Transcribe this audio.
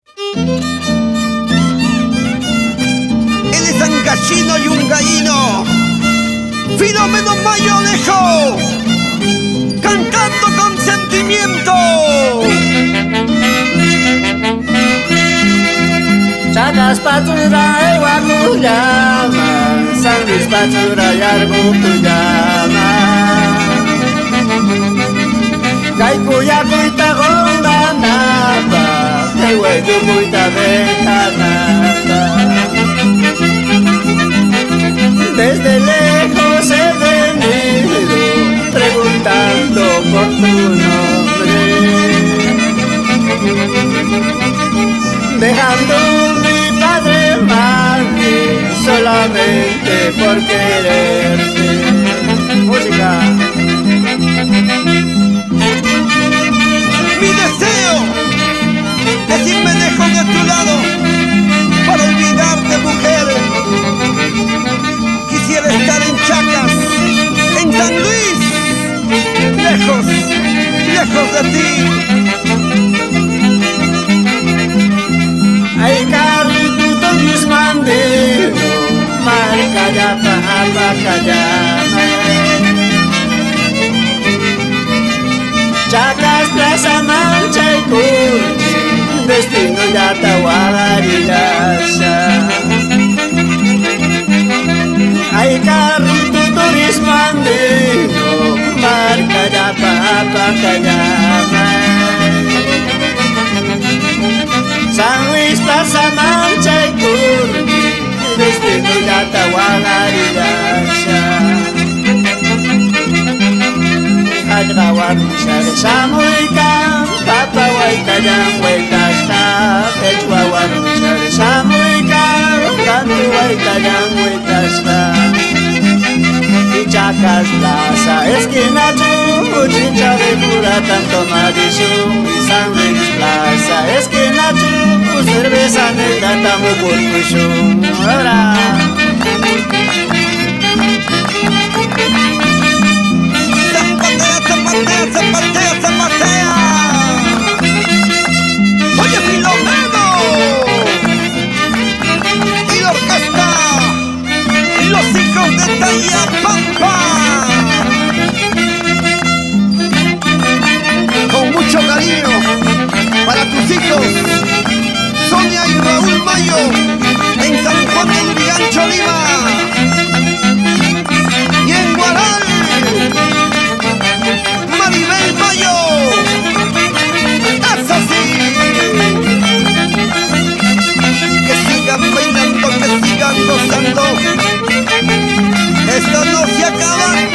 Él es un gallino y un gallino, Filomeno Mayo Alejo, cantando con sentimiento. Chacas Patura y Guacuyama, San Luis Patura y Argucuyama, Caikuya Cuita Gonda Napa, Caihueyu Cuita Becanapa. Desde lejos he venido preguntando por tu nombre, dejando mi padre madre solamente por quererte. Música. Mi deseo es irme lejos de tu lado para olvidarte, mujer. Quisiera estar en Chacas, en San Luis, lejos, lejos de ti. Ay, carrito mis mandero, marca ya Pacayama. Chacas, Plaza Mancha y Curchi, destino ya Tahuagarillasa. Ay, carrito turismo andino, marca ya Pacayama. San Luis, Plaza Mancha y Curchi, destino ya Tahuagarillasa. Ajrawarusha de Samuica, Papa Huaycayan Huaytasca, Pechuawarusha de Samuica, Cantu Huaycayan Huaytasca. Y Chacas Plaza, esquina Chu, Chincha de Pura, tanto Marisú. Y San Luis Plaza, esquina Chu, cerveza negra, tamo Curcuchú. ¡Ahora! Zapatea, zapatea. Oye, Filomeno y la orquesta, los hijos de Tayapampa, con mucho cariño para tus hijos Sonia y Raúl Mayo en San Juan del Lurigancho, Lima, y en Guaral Maribel Mayo. ¡Es así! Que sigan bailando, que sigan gozando. Esto no se acaba.